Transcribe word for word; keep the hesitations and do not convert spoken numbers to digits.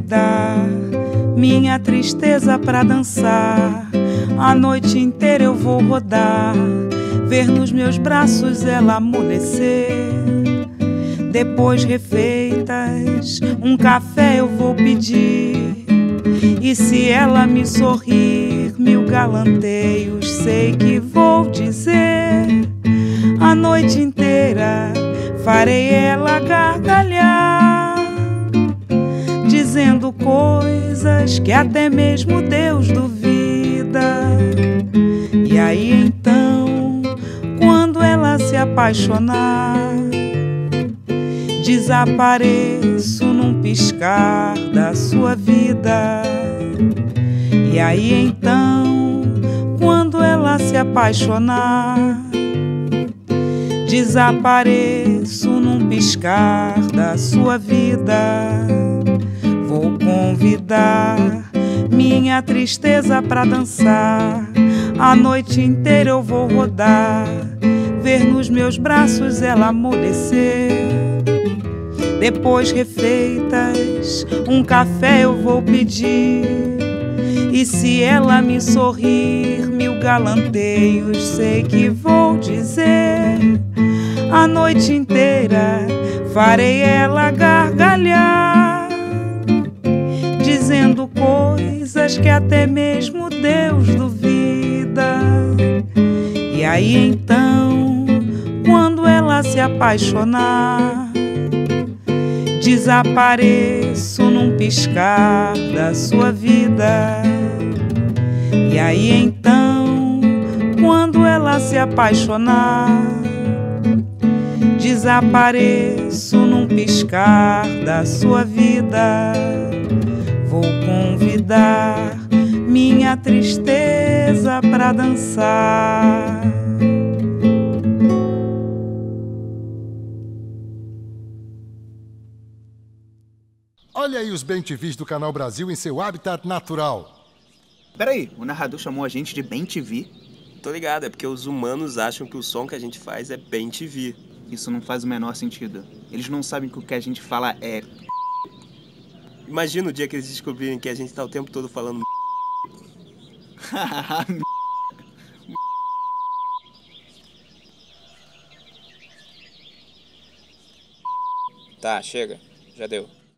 convidar minha tristeza pra dançar. A noite inteira eu vou rodar, ver nos meus braços ela amolecer. Depois refeitas, um café eu vou pedir. E se ela me sorrir, mil galanteios sei que vou dizer. A noite inteira farei ela gargalhar, dizendo coisas que até mesmo Deus duvida. E aí então, quando ela se apaixonar, desapareço num piscar da sua vida. E aí então, quando ela se apaixonar, desapareço num piscar da sua vida. Vou convidar minha tristeza pra dançar. A noite inteira eu vou rodar, ver nos meus braços ela amolecer. Depois refeitas, um café eu vou pedir. E se ela me sorrir, mil galanteios sei que vou dizer. A noite inteira farei ela gargalhar, dizendo coisas que até mesmo Deus duvida. E aí então, quando ela se apaixonar, desapareço num piscar da sua vida. E aí então, quando ela se apaixonar, desapareço num piscar da sua vida. Vou convidar minha tristeza pra dançar. Olha aí os bem T Vs do Canal Brasil em seu habitat natural. Peraí, o narrador chamou a gente de bem T V? Tô ligado, é porque os humanos acham que o som que a gente faz é bem T V. Isso não faz o menor sentido. Eles não sabem que o que a gente fala é... Imagina o dia que eles descobrirem que a gente tá o tempo todo falando... Tá, chega. Já deu.